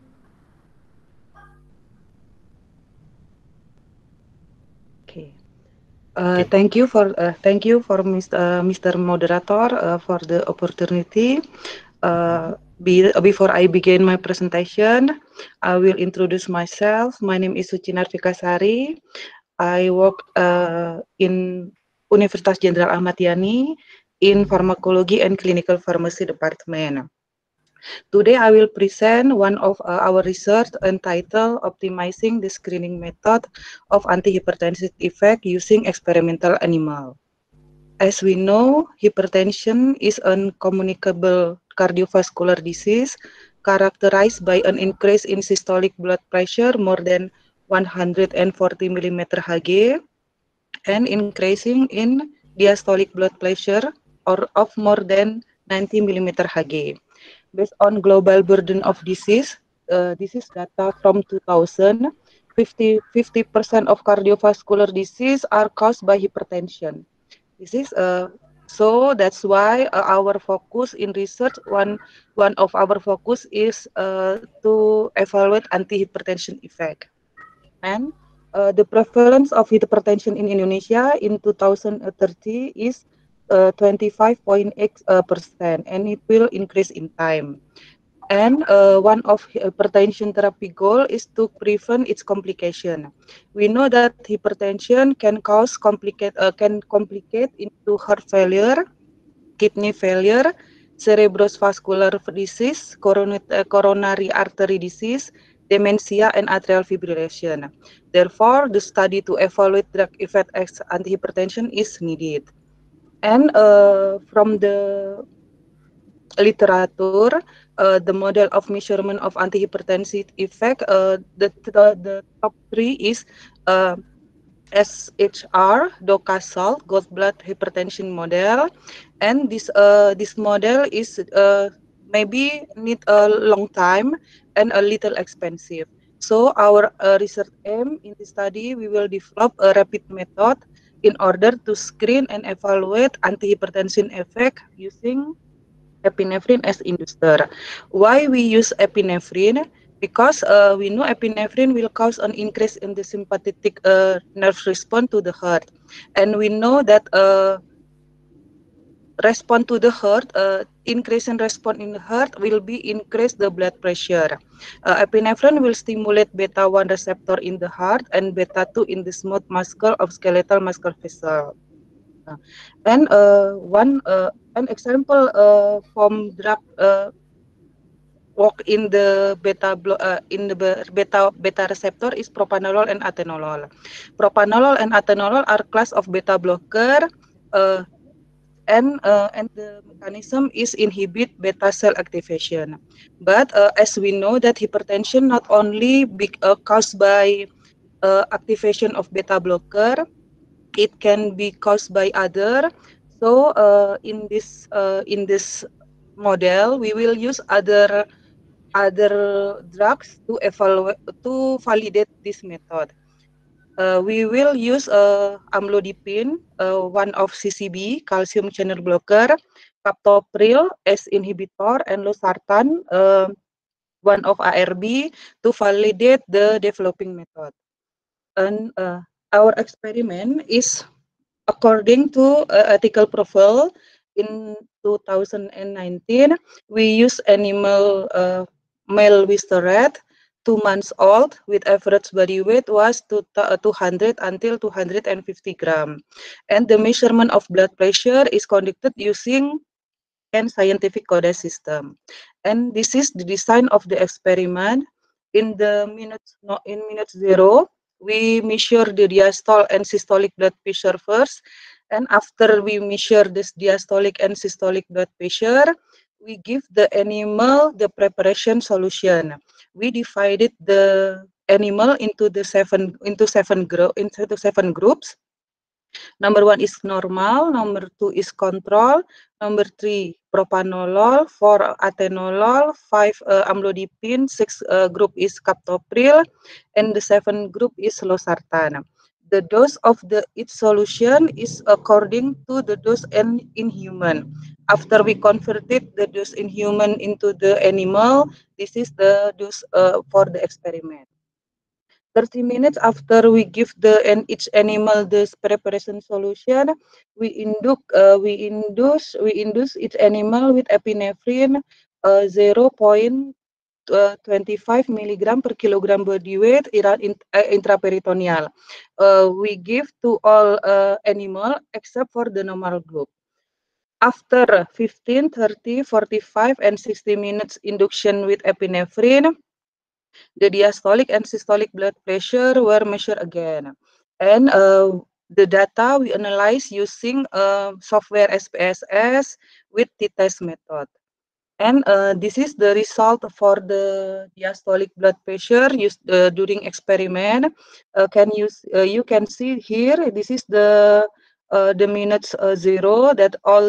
Okay. Thank you for Mr. Moderator for the opportunity. Before I begin my presentation, I will introduce myself. My name is Suci Narvikasari. I work in Universitas Jenderal Ahmad Yani in Pharmacology and Clinical Pharmacy Department. Today, I will present one of our research entitled Optimizing the Screening Method of Antihypertensive Effect Using Experimental Animal. As we know, hypertension is a communicable cardiovascular disease characterized by an increase in systolic blood pressure more than 140 mm Hg and increasing in diastolic blood pressure of more than 90 mm Hg. Based on global burden of disease, this is data from 2000, 50% of cardiovascular disease are caused by hypertension. This is so that's why our focus in research, one of our focus is to evaluate antihypertension effect. And the prevalence of hypertension in Indonesia in 2030 is 25.8%, and it will increase in time. And one of hypertension therapy goal is to prevent its complication. We know that hypertension can complicate into heart failure, kidney failure, cerebrovascular disease, coronary artery disease, dementia, and atrial fibrillation. Therefore, the study to evaluate drug effect as antihypertension is needed. And from the literature, the model of measurement of antihypertensive effect, the top three is SHR, DOCA-SALT, gallbladder hypertension model, and this model is maybe need a long time and a little expensive. So our research aim in this study, we will develop a rapid method in order to screen and evaluate antihypertension effect using epinephrine as inducer. Why we use epinephrine? Because we know epinephrine will cause an increase in the sympathetic nerve response to the heart. And we know that response to the heart, increase in response in the heart will be increase the blood pressure. Epinephrine will stimulate beta-1 receptor in the heart and beta-2 in the smooth muscle of skeletal muscle vessel. And an example from drug work in the beta receptor is propranolol and atenolol. Propranolol and atenolol are class of beta blocker, and the mechanism is inhibit beta cell activation. But as we know that hypertension not only caused by activation of beta blocker, it can be caused by other. So in this model, we will use other drugs to validate this method. We will use amlodipine, one of CCB, calcium channel blocker, captopril as inhibitor, and losartan, one of ARB, to validate the developing method. And our experiment is according to ethical profile in 2019. We use animal male Wistar rat, 2 months old, with average body weight was 200 until 250 gram. And the measurement of blood pressure is conducted using a scientific code system. And this is the design of the experiment. In minute 0, we measure the diastolic and systolic blood pressure first. And after we measure this diastolic and systolic blood pressure, we give the animal the preparation solution. We divided the animal into seven groups. Number 1 is normal, number 2 is control, number 3 propanolol, 4 atenolol, 5 amlodipine, 6 group is captopril, and the 7 group is losartan. The dose of each solution is according to the dose in human. After we converted the dose in human into the animal, this is the dose for the experiment. 30 minutes after we give each animal this preparation solution, we induce each animal with epinephrine 0.25 milligram per kilogram body weight intraperitoneal. We give to all animal except for the normal group. After 15, 30, 45, and 60 minutes induction with epinephrine, the diastolic and systolic blood pressure were measured again. And the data we analyze using software SPSS with t-test method. And this is the result for the diastolic blood pressure used during experiment. You can see here, this is the minutes 0, that all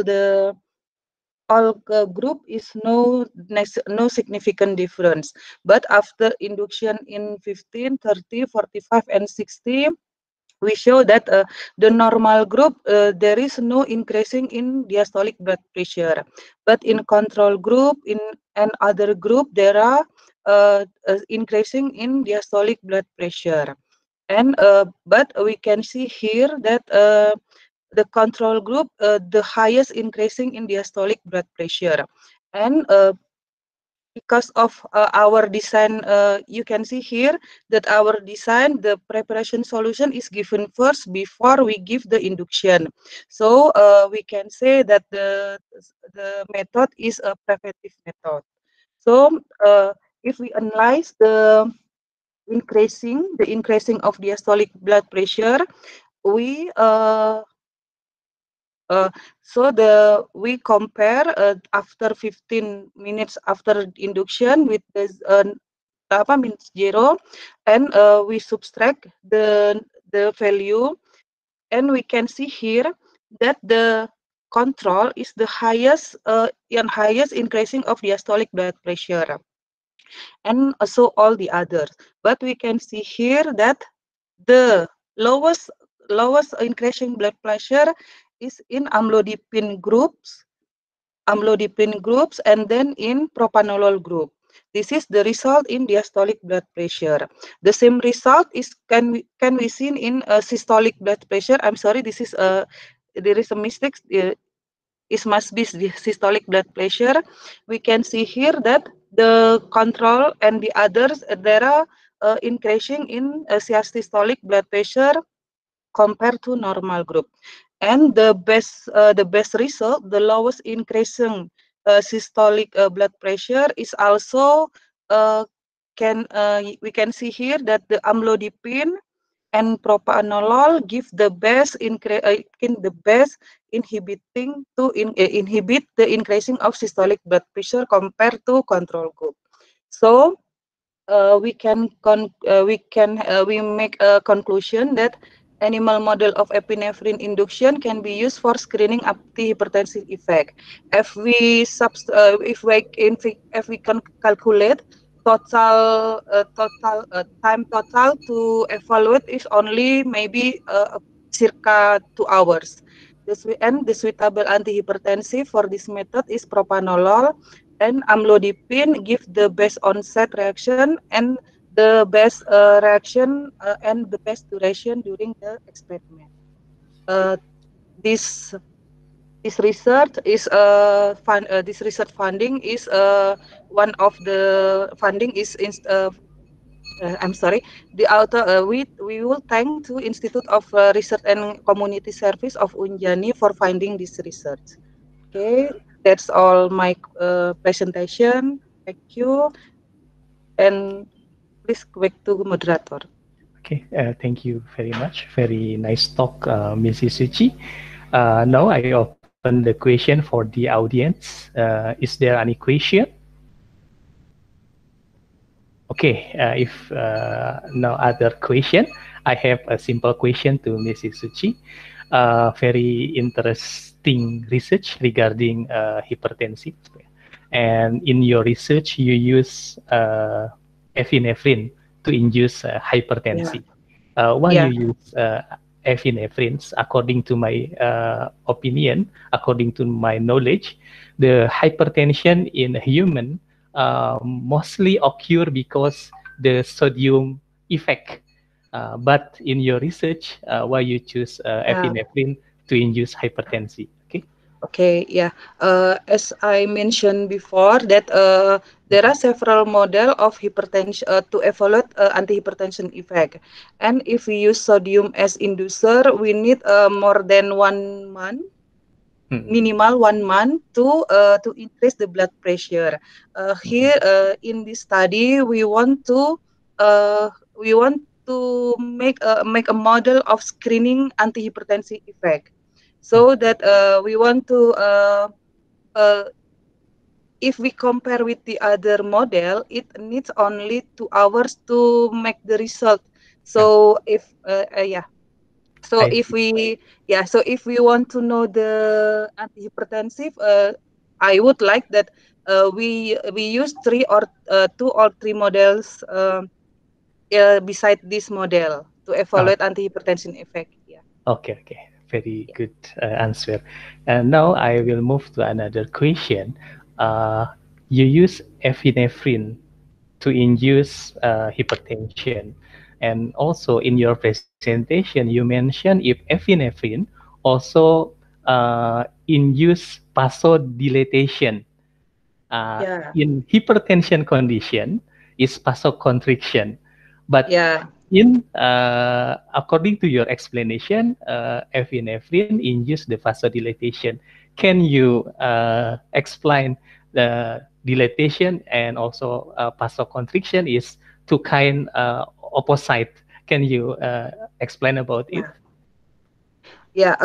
group is no significant difference. But after induction in 15, 30, 45, and 60, we show that the normal group, there is no increasing in diastolic blood pressure. But in control group, and other group, there are increasing in diastolic blood pressure. And but we can see here that the control group, the highest increasing in diastolic blood pressure. And because of our design, you can see here that our design, the preparation solution is given first before we give the induction. So we can say that the method is a preventive method. So if we analyze the increasing of diastolic blood pressure, we we compare after 15 minutes after induction with this means 0, and we subtract the value, and we can see here that the control is the highest increasing of diastolic blood pressure, and also all the others. But we can see here that the lowest increasing blood pressure is in amlodipine groups, and then in propanolol group. This is the result in diastolic blood pressure. The same result is can we seen in systolic blood pressure. I'm sorry, this is there is a mistake. It must be the systolic blood pressure. We can see here that the control and the others, there are increasing in systolic blood pressure compared to normal group. And the best result, the lowest increasing systolic blood pressure is also we can see here that the amlodipine and propanolol give the best inhibit the increasing of systolic blood pressure compared to control group. So we make a conclusion that animal model of epinephrine induction can be used for screening antihypertensive effect. If we can calculate total time to evaluate is only maybe circa 2 hours. The suitable antihypertensive for this method is propanolol, and amlodipine give the best onset reaction and the best reaction and the best duration during the experiment. This research is this research funding is one of the funding is I'm sorry, the author we will thank to Institute of Research and Community Service of Unjani for finding this research. Okay, that's all my presentation. Thank you, and please back to moderator. Okay, thank you very much. Very nice talk, Mrs. Suci. Now I open the question for the audience. Is there any question? Okay, if no other question, I have a simple question to Mrs. Suci. very interesting research regarding hypertension. And in your research, you use epinephrine to induce hypertension. Why Yeah. you use epinephrine? According to my opinion, according to my knowledge, the hypertension in a human mostly occur because the sodium effect. But in your research, why you choose epinephrine to induce hypertension? Okay. Okay, yeah. As I mentioned before, that there are several model of hypertension to evaluate antihypertension effect, and if we use sodium as inducer, we need more than 1 month, minimal 1 month to increase the blood pressure. Here in this study, uh, we want to make a model of screening antihypertensive effect, so that we want to uh, if we compare with the other model, it needs only 2 hours to make the result. So if yeah, so I if see. we want to know the antihypertensive, I would like that we use 2 or 3 models beside this model to Oh, evaluate antihypertension effect. Yeah. okay, okay. Very good answer. And now I will move to another question. You use epinephrine to induce hypertension. And also in your presentation, you mentioned if epinephrine also induce vasodilatation. Yeah. In hypertension condition is vasoconstriction. But Yeah. in according to your explanation, epinephrine induce the vasodilatation. Can you explain the dilatation and also vasoconstriction is two kind opposite? Can you explain about it? Yeah. Yeah.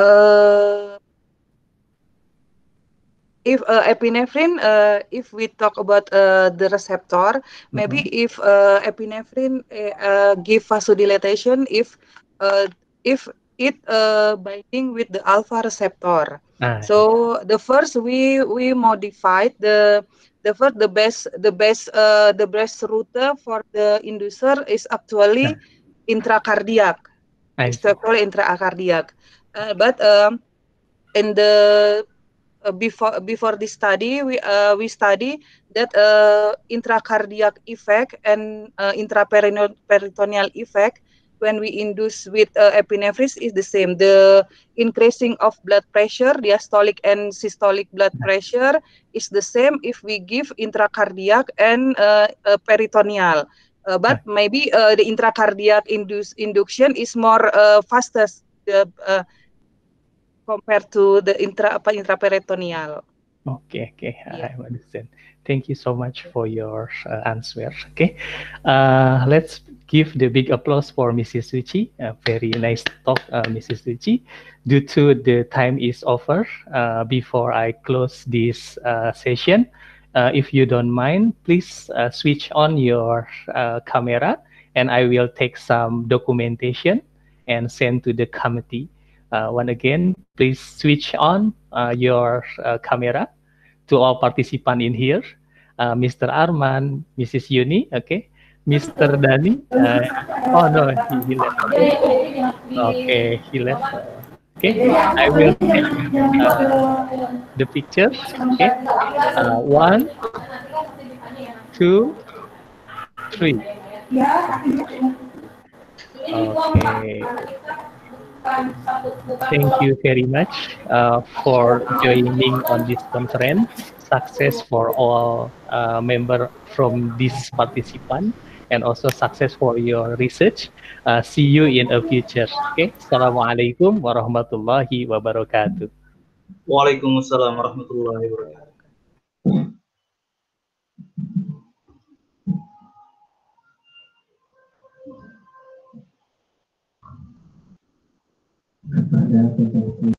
If epinephrine, if we talk about the receptor, maybe Mhm. if epinephrine give vasodilatation uh, if it binding with the alpha receptor. Ah, So the first we modified the best route for the inducer is actually intracardiac. I It's see. actually intracardiac, but in the before this study, we study that intracardiac effect and intraperitoneal effect when we induce with epinephrine is the same. The increasing of blood pressure, diastolic and systolic blood pressure is the same if we give intracardiac and peritoneal. But maybe the intracardiac induction is more fastest. Compared to the intraperitoneal. Okay, okay, Yeah. I understand. Thank you so much for your answer. Okay, let's give the big applause for Mrs. Suchi. Very nice talk, Mrs. Suchi. Due to the time is over, before I close this session, if you don't mind, please switch on your camera, and I will take some documentation and send to the committee. Once again, please switch on your camera to all participants in here, Mr. Arman, Mrs. Yuni, okay, Mr. Dani. Oh no, he left. Okay, okay, he left. Okay, I will take the picture. Okay, 1, 2, 3. Okay. Thank you very much for joining on this conference. Success for all member from this participant, and also success for your research. See you in a future. Okay. Assalamualaikum warahmatullahi wabarakatuh. Waalaikumsalam warahmatullahi wabarakatuh.